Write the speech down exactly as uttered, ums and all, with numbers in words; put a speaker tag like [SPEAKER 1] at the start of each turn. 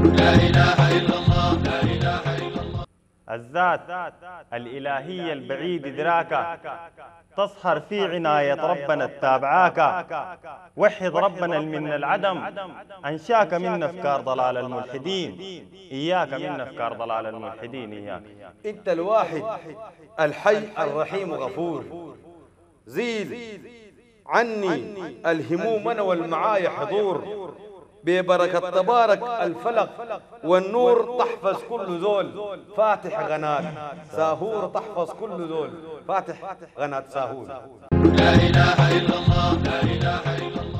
[SPEAKER 1] لا إله إلا الله لا إله إلا الله.
[SPEAKER 2] الذات الإلهية البعيد إدراكا تسهر في عناية ربنا التابعاك. وحد ربنا من العدم، أنشاك من أفكار ضلال الملحدين، إياك من أفكار ضلال الملحدين إياك.
[SPEAKER 3] أنت الواحد الحي الرحيم غفور، زيل عني الهموم أنا والمعايا حضور، ببركة تبارك الفلق والنور تحفظ كل زول فاتح غنات ساهور، تحفظ كل زول فاتح غنات ساهور.
[SPEAKER 1] لا إله إلا الله لا إله إلا الله.